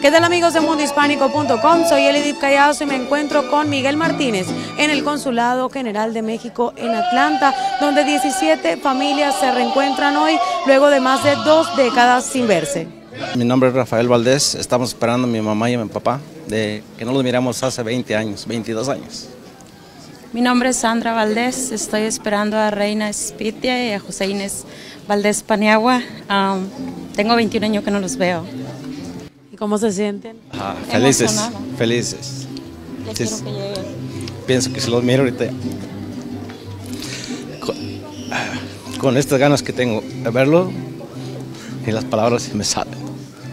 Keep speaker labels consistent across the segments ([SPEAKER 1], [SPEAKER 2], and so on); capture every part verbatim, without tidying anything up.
[SPEAKER 1] ¿Qué tal, amigos de mundo hispánico punto com? Soy Elidip Callazo y me encuentro con Miguel Martínez en el Consulado General de México en Atlanta, donde diecisiete familias se reencuentran hoy luego de más de dos décadas sin verse.
[SPEAKER 2] Mi nombre es Rafael Valdés, estamos esperando a mi mamá y a mi papá, de que no los miramos hace veinte años, veintidós años.
[SPEAKER 3] Mi nombre es Sandra Valdés, estoy esperando a Reina Spitia y a José Inés Valdés Paniagua. Um, tengo veintiún años que no los veo.
[SPEAKER 1] ¿Y cómo se sienten?
[SPEAKER 2] Ah, felices,
[SPEAKER 3] Emocionada.
[SPEAKER 2] felices.
[SPEAKER 3] Ya
[SPEAKER 2] Sí,
[SPEAKER 3] quiero que lleguen.
[SPEAKER 2] pienso que si los miro ahorita, con, con estas ganas que tengo de verlo, y las palabras se me salen.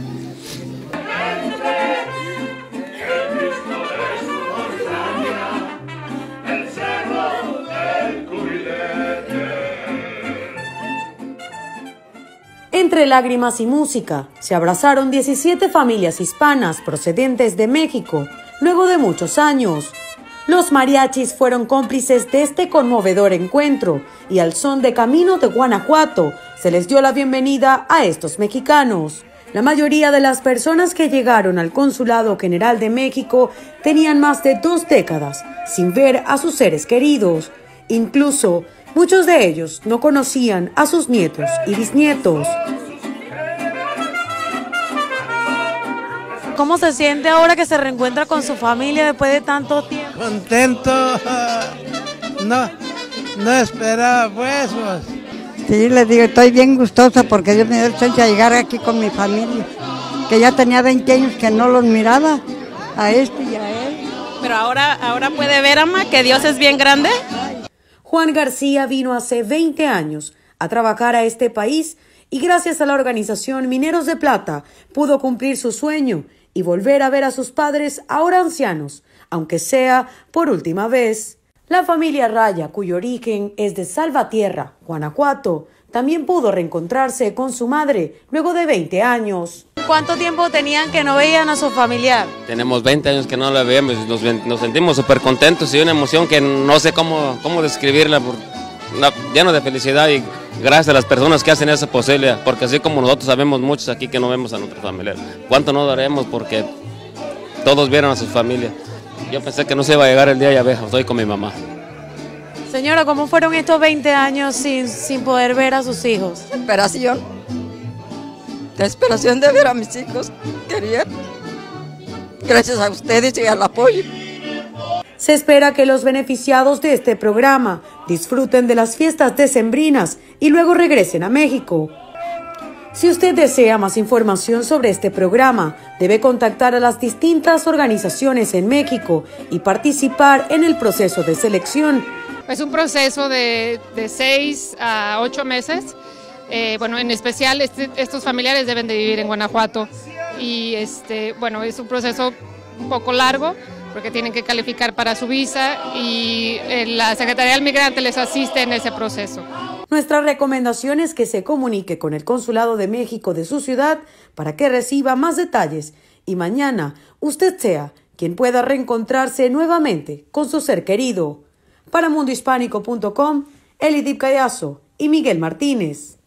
[SPEAKER 1] Entre lágrimas y música, se abrazaron diecisiete familias hispanas procedentes de México, luego de muchos años. Los mariachis fueron cómplices de este conmovedor encuentro y al son de Camino de Guanajuato se les dio la bienvenida a estos mexicanos. La mayoría de las personas que llegaron al Consulado General de México tenían más de dos décadas sin ver a sus seres queridos. Incluso, muchos de ellos no conocían a sus nietos y bisnietos. ¿Cómo se siente ahora que se reencuentra con su familia después de tanto tiempo?
[SPEAKER 4] Contento, no, no esperaba pues. pues.
[SPEAKER 5] Sí, les digo, estoy bien gustosa porque Dios me dio el chance de llegar aquí con mi familia, que ya tenía veinte años que no los miraba, a este y a él.
[SPEAKER 3] Pero ahora, ahora puede ver, ama, que Dios es bien grande.
[SPEAKER 1] Juan García vino hace veinte años a trabajar a este país y gracias a la organización Mineros de Plata pudo cumplir su sueño y volver a ver a sus padres ahora ancianos, aunque sea por última vez. La familia Raya, cuyo origen es de Salvatierra, Guanajuato, también pudo reencontrarse con su madre luego de veinte años. ¿Cuánto tiempo tenían que no veían a su familiar?
[SPEAKER 6] Tenemos veinte años que no la vemos y nos, nos sentimos súper contentos y una emoción que no sé cómo, cómo describirla, por, una, lleno de felicidad y gracias a las personas que hacen eso posible, porque así como nosotros sabemos muchos aquí que no vemos a nuestros familiares. ¿Cuánto no daremos porque todos vieron a sus familias? Yo pensé que no se iba a llegar el día, ya veo, estoy con mi mamá.
[SPEAKER 1] Señora, ¿cómo fueron estos veinte años sin, sin poder ver a sus hijos?
[SPEAKER 5] Desesperación, desesperación de ver a mis hijos, quería, gracias a ustedes y al apoyo.
[SPEAKER 1] Se espera que los beneficiados de este programa disfruten de las fiestas decembrinas y luego regresen a México. Si usted desea más información sobre este programa, debe contactar a las distintas organizaciones en México y participar en el proceso de selección.
[SPEAKER 7] Es un proceso de, de seis a ocho meses. Eh, bueno, en especial este, estos familiares deben de vivir en Guanajuato y este, bueno, es un proceso un poco largo porque tienen que calificar para su visa y eh, la Secretaría del Migrante les asiste en ese proceso.
[SPEAKER 1] Nuestra recomendación es que se comunique con el Consulado de México de su ciudad para que reciba más detalles y mañana usted sea quien pueda reencontrarse nuevamente con su ser querido. Para mundo hispánico punto com, Elidip Callazo y Miguel Martínez.